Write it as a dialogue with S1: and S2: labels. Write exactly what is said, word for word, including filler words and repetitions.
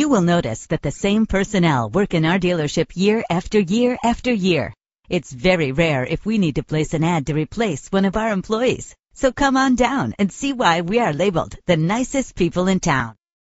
S1: will notice that the same personnel work in our dealership year after year after year. It's very rare if we need to place an ad to replace one of our employees. So come on down and see why we are labeled the nicest people in town.